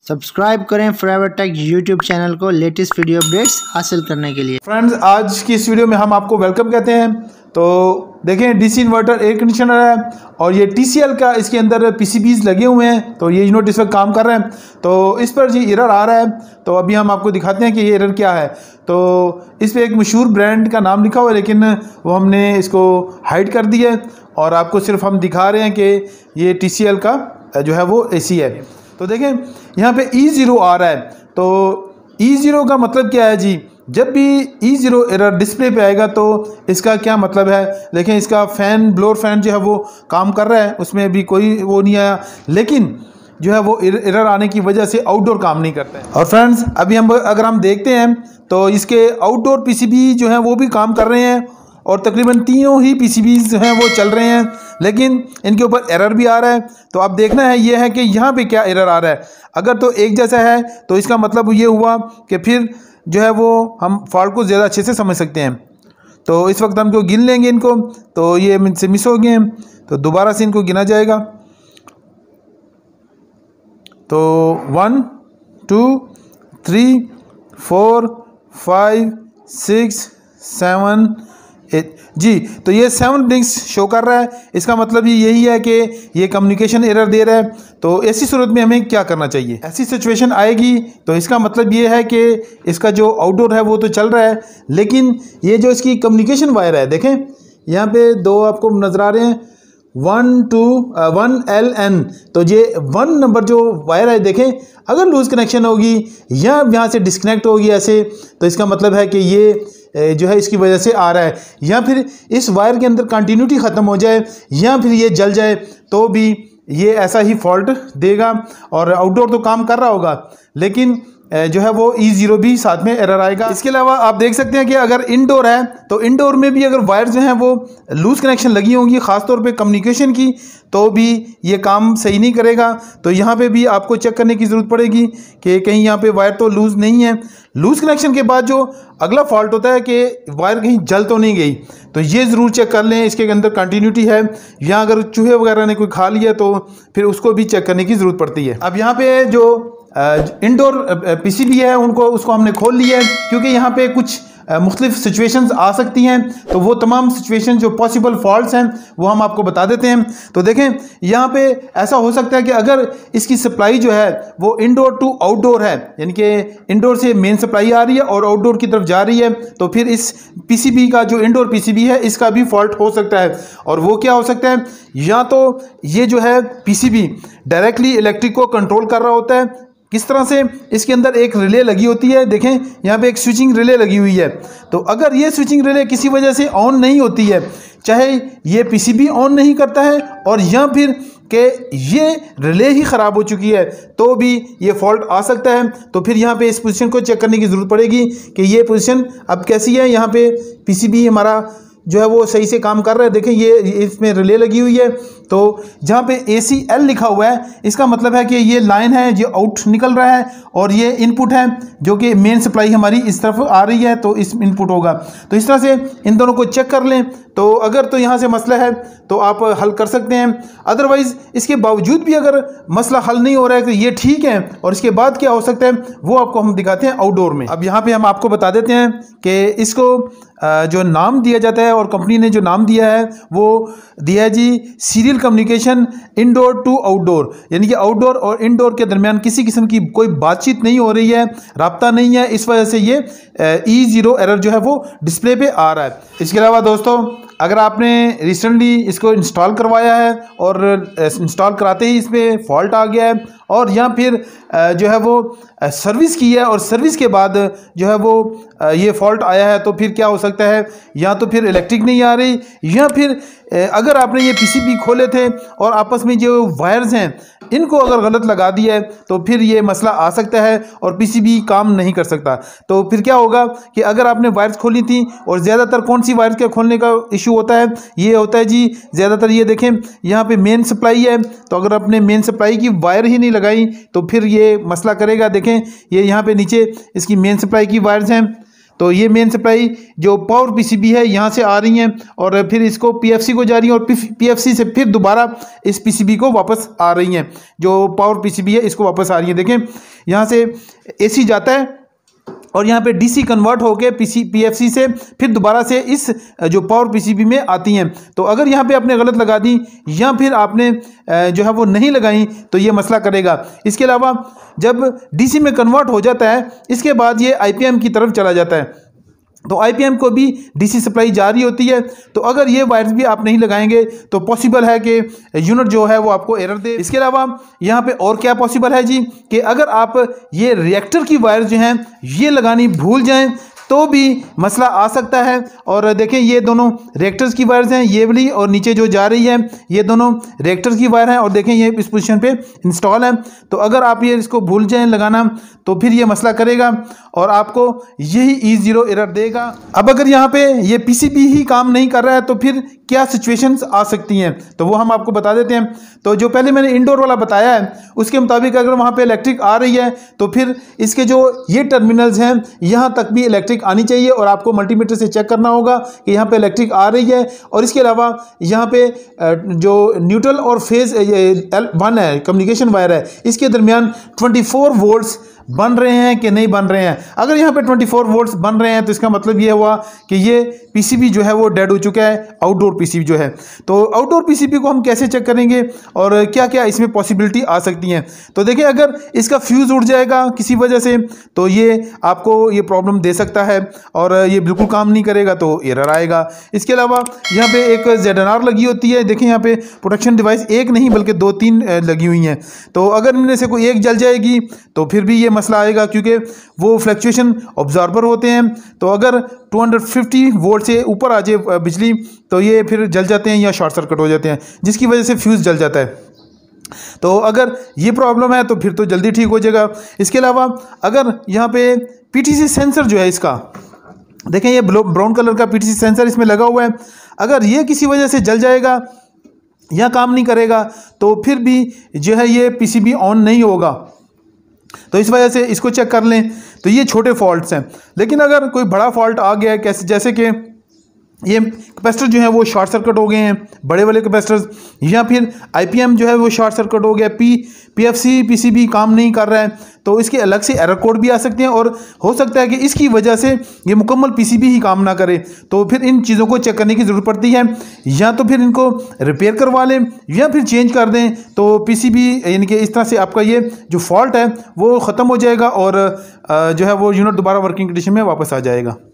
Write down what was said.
Subscribe करें forever tech YouTube channel को latest video updates हासिल करने के लिए। फ्रेंड्स, आज की इस वीडियो में हम आपको वेलकम कहते हैं। तो देखें, डीसी इन्वर्टर एयर कंडीशनर है और ये TCL का इसके अंदर PCBs लगे हुए हैं। तो ये यूनिट इस वक्त काम कर रहे हैं, तो इस पर जी एरर आ रहा है। तो अभी हम आपको दिखाते हैं कि ये एरर क्या है। तो इस पर एक मशहूर ब्रांड का नाम लिखा हुआ है, लेकिन वो हमने इसको हाइड कर दिया है और आपको सिर्फ हम दिखा रहे हैं कि ये TCL का जो है वो AC है। तो देखें, यहाँ पे E0 आ रहा है। तो E0 का मतलब क्या है जी? जब भी E0 एरर डिस्प्ले पे आएगा तो इसका क्या मतलब है? देखें, इसका फ़ैन, ब्लोअर फ़ैन जो है वो काम कर रहा है, उसमें भी कोई वो नहीं आया, लेकिन जो है वो एरर आने की वजह से आउटडोर काम नहीं करता है। और फ्रेंड्स, अभी अगर हम देखते हैं तो इसके आउटडोर PCB जो हैं वो भी काम कर रहे हैं और तकरीबन तीनों ही PCBs जो हैं वो चल रहे हैं, लेकिन इनके ऊपर एरर भी आ रहा है। तो अब देखना है ये है कि यहाँ पे क्या एरर आ रहा है। अगर तो एक जैसा है तो इसका मतलब ये हुआ कि फिर जो है वो हम फॉल्ट को ज़्यादा अच्छे से समझ सकते हैं। तो इस वक्त हम जो गिन लेंगे इनको, तो ये मुझसे मिस हो गए हैं, तो दोबारा से इनको गिना जाएगा। तो 1 2 3 4 5 6 7 8 जी। तो ये 7 रिंग्स शो कर रहा है। इसका मतलब ही यही है कि ये कम्युनिकेशन एरर दे रहा है। तो ऐसी सूरत में हमें क्या करना चाहिए? ऐसी सिचुएशन आएगी तो इसका मतलब ये है कि इसका जो आउटडोर है वो तो चल रहा है, लेकिन ये जो इसकी कम्युनिकेशन वायर है, देखें यहाँ पे दो आपको नज़र आ रहे हैं, 1LN। तो ये 1 नंबर जो वायर है, देखें अगर लूज कनेक्शन होगी या यहाँ से डिस्कनेक्ट होगी ऐसे, तो इसका मतलब है कि ये जो है इसकी वजह से आ रहा है। या फिर इस वायर के अंदर कंटिन्यूटी ख़त्म हो जाए या फिर ये जल जाए तो भी ये ऐसा ही फॉल्ट देगा। और आउटडोर तो काम कर रहा होगा, लेकिन जो है वो E0 भी साथ में एरर आएगा। इसके अलावा आप देख सकते हैं कि अगर इंडोर है तो इंडोर में भी अगर वायर जो हैं वो लूज कनेक्शन लगी होंगी, ख़ासतौर पे कम्युनिकेशन की, तो भी ये काम सही नहीं करेगा। तो यहाँ पे भी आपको चेक करने की ज़रूरत पड़ेगी कि कहीं यहाँ पे वायर तो लूज़ नहीं है। लूज़ कनेक्शन के बाद जो अगला फॉल्ट होता है कि वायर कहीं जल तो नहीं गई, तो ये ज़रूर चेक कर लें इसके अंदर कंटिन्यूटी है, या अगर चूहे वगैरह ने कोई खा लिया तो फिर उसको भी चेक करने की ज़रूरत पड़ती है। अब यहाँ पे जो इंडोर PCB है उसको हमने खोल लिया है, क्योंकि यहाँ पे कुछ मुख्तलिफ सिचुएशंस आ सकती हैं। तो वो तमाम सिचुएशन जो पॉसिबल फॉल्ट्स हैं वो हम आपको बता देते हैं। तो देखें, यहाँ पे ऐसा हो सकता है कि अगर इसकी सप्लाई जो है वो इंडोर टू आउटडोर है, यानी कि इंडोर से मेन सप्लाई आ रही है और आउटडोर की तरफ जा रही है, तो फिर इस PCB का जो इंडोर PCB है इसका भी फॉल्ट हो सकता है। और वो क्या हो सकता है? या तो ये जो है PCB डायरेक्टली इलेक्ट्रिक को कंट्रोल कर रहा होता है। किस तरह से? इसके अंदर एक रिले लगी होती है, देखें यहाँ पे एक स्विचिंग रिले लगी हुई है। तो अगर ये स्विचिंग रिले किसी वजह से ऑन नहीं होती है, चाहे ये PCB ऑन नहीं करता है और या फिर कि ये रिले ही ख़राब हो चुकी है, तो भी ये फॉल्ट आ सकता है। तो फिर यहाँ पे इस पोजीशन को चेक करने की ज़रूरत पड़ेगी कि ये पोजीशन अब कैसी है। यहाँ पे PCB हमारा जो है वो सही से काम कर रहा है। देखें, ये इसमें रिले लगी हुई है, तो जहाँ पे ACL लिखा हुआ है इसका मतलब है कि ये लाइन है जो आउट निकल रहा है और ये इनपुट है जो कि मेन सप्लाई हमारी इस तरफ आ रही है, तो इस इनपुट होगा। तो इस तरह से इन दोनों को चेक कर लें। तो अगर तो यहाँ से मसला है तो आप हल कर सकते हैं। अदरवाइज़ इसके बावजूद भी अगर मसला हल नहीं हो रहा है तो ये ठीक है। और इसके बाद क्या हो सकता है वो आपको हम दिखाते हैं आउटडोर में। अब यहाँ पे हम आपको बता देते हैं कि इसको जो नाम दिया जाता है और कंपनी ने जो नाम दिया है वो दिया है जी serial communication indoor to outdoor, यानी कि आउटडोर और इंडोर के दरमियान किसी किस्म की कोई बातचीत नहीं हो रही है, राब्ता नहीं है, इस वजह से ये E0 एरर जो है वो डिस्प्ले पे आ रहा है। इसके अलावा दोस्तों, अगर आपने रिसेंटली इसको इंस्टॉल करवाया है और इंस्टॉल कराते ही इसमें फॉल्ट आ गया है और या फिर जो है वो सर्विस की है और सर्विस के बाद जो है वो ये फॉल्ट आया है, तो फिर क्या हो सकता है? या तो फिर इलेक्ट्रिक नहीं आ रही, या फिर अगर आपने ये PCB खोले थे और आपस में जो वायर्स हैं इनको अगर गलत लगा दिया है तो फिर ये मसला आ सकता है और PCB काम नहीं कर सकता। तो फिर क्या होगा कि अगर आपने वायर्स खोली थी, और ज़्यादातर कौन सी वायर्स के खोलने का इशू होता है? ये होता है जी ज़्यादातर, ये देखें यहाँ पे मेन सप्लाई है, तो अगर आपने मेन सप्लाई की वायर ही नहीं लगाई तो फिर ये मसला करेगा। देखें, ये यहाँ पे नीचे इसकी मेन सप्लाई की वायर्स हैं, तो ये मेन सप्लाई जो पावर PCB है यहाँ से आ रही हैं और फिर इसको PFC को जा रही हैं और PFC से फिर दोबारा इस PCB को वापस आ रही हैं, जो पावर PCB है इसको वापस आ रही है। देखें यहाँ से AC जाता है और यहाँ पे DC कन्वर्ट होके PFC से फिर दोबारा से इस जो पावर PCB में आती हैं। तो अगर यहाँ पे आपने गलत लगा दी या फिर आपने जो है वो नहीं लगाई तो ये मसला करेगा। इसके अलावा जब DC में कन्वर्ट हो जाता है इसके बाद ये IPM की तरफ चला जाता है, तो IPM को भी DC सप्लाई जा रही होती है। तो अगर ये वायर्स भी आप नहीं लगाएंगे तो पॉसिबल है कि यूनिट जो है वो आपको एरर दे। इसके अलावा यहाँ पे और क्या पॉसिबल है जी, कि अगर आप ये रिएक्टर की वायर्स जो हैं ये लगानी भूल जाएं तो भी मसला आ सकता है। और देखें ये दोनों रिएक्टर्स की वायर्स हैं, ये वाली और नीचे जो जा रही है ये दोनों रिएक्टर्स की वायर हैं, और देखें ये इस पोजीशन पे इंस्टॉल है। तो अगर आप ये इसको भूल जाएं लगाना तो फिर ये मसला करेगा और आपको यही E0 एरर देगा। अब अगर यहाँ पे ये PCB ही काम नहीं कर रहा है तो फिर क्या सिचुएशंस आ सकती हैं, तो वो हम आपको बता देते हैं। तो जो पहले मैंने इंडोर वाला बताया है उसके मुताबिक अगर वहाँ पे इलेक्ट्रिक आ रही है तो फिर इसके जो ये टर्मिनल्स हैं यहाँ तक भी इलेक्ट्रिक आनी चाहिए और आपको मल्टीमीटर से चेक करना होगा कि यहाँ पे इलेक्ट्रिक आ रही है। और इसके अलावा यहाँ पे जो न्यूट्रल और फेज L1 है, कम्युनिकेशन वायर है, इसके दरमियान 24 वोल्ट्स बन रहे हैं कि नहीं बन रहे हैं। अगर यहाँ पे 24 वोल्ट्स बन रहे हैं तो इसका मतलब ये हुआ कि ये PCB जो है वो डेड हो चुका है, आउटडोर PCB जो है। तो आउटडोर PCB को हम कैसे चेक करेंगे और क्या क्या इसमें पॉसिबिलिटी आ सकती हैं। तो देखिए अगर इसका फ्यूज़ उड़ जाएगा किसी वजह से तो ये आपको ये प्रॉब्लम दे सकता है और ये बिल्कुल काम नहीं करेगा तो एरर आएगा। इसके अलावा यहाँ पे एक ZNR लगी होती है, देखें यहाँ पे प्रोटेक्शन डिवाइस एक नहीं बल्कि 2-3 लगी हुई हैं। तो अगर इनमें से कोई एक जल जाएगी तो फिर भी ये मसला आएगा क्योंकि वो फ्लक्चुएशन ऑब्जॉर्बर होते हैं। तो अगर 250 वोल्ट से ऊपर आ जाए बिजली तो ये फिर जल जाते हैं या शॉर्ट सर्किट हो जाते हैं, जिसकी वजह से फ्यूज़ जल जाता है। तो अगर ये प्रॉब्लम है तो फिर तो जल्दी ठीक हो जाएगा। इसके अलावा अगर यहाँ पे PTC सेंसर जो है इसका, देखें ये ब्राउन कलर का PTC सेंसर इसमें लगा हुआ है, अगर ये किसी वजह से जल जाएगा या काम नहीं करेगा तो फिर भी जो है ये PCB ऑन नहीं होगा। तो इस वजह से इसको चेक कर लें। तो ये छोटे फॉल्ट्स हैं, लेकिन अगर कोई बड़ा फॉल्ट आ गया है कैसे, जैसे कि ये कैपेसिटर जो है वो शॉर्ट सर्किट हो गए हैं, बड़े वाले कैपेसिटर्स, या फिर IPM जो है वो शॉर्ट सर्किट हो गया, PFC PCB काम नहीं कर रहा है, तो इसके अलग से एरर कोड भी आ सकते हैं और हो सकता है कि इसकी वजह से ये मुकम्मल PCB ही काम ना करे। तो फिर इन चीज़ों को चेक करने की ज़रूरत पड़ती है, या तो फिर इनको रिपेयर करवा लें या फिर चेंज कर दें। तो PCB यानी कि इस तरह से आपका ये जो फॉल्ट है वो ख़त्म हो जाएगा और जो है वो यूनिट दोबारा वर्किंग कंडीशन में वापस आ जाएगा।